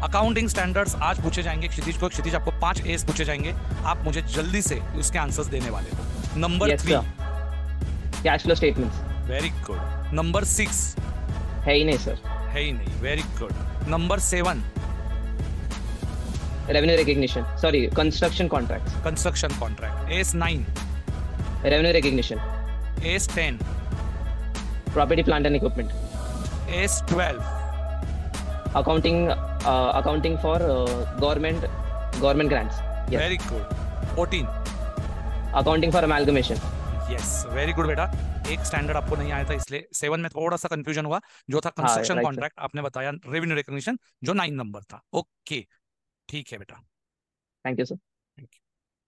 Accounting standards आज पूछे जाएंगे क्षितिज को। क्षितिज आपको 5 एस पूछे जाएंगे, आप मुझे जल्दी से उसके आंसर्स देने वाले हो। Number 3 cash flow statements. Very good. Number 6 है ही नहीं सर। है ही नहीं, very good. Number 7 revenue recognition, sorry construction contracts. Construction contract. S 9 revenue recognition. S 10 property plant and equipment. S 12 accounting for government grants. Very good. 14 accounting for amalgamation. Yes very good बेटा। एक standard आपको नहीं आया था इसलिए 7 में थोड़ा सा कंफ्यूजन हुआ, जो था कंस्ट्रक्शन कॉन्ट्रैक्ट। आपने बताया रेवेन्यू रिकग्निशन जो 9 नंबर था। ओके ठीक है बेटा। Thank you sir. Thank you.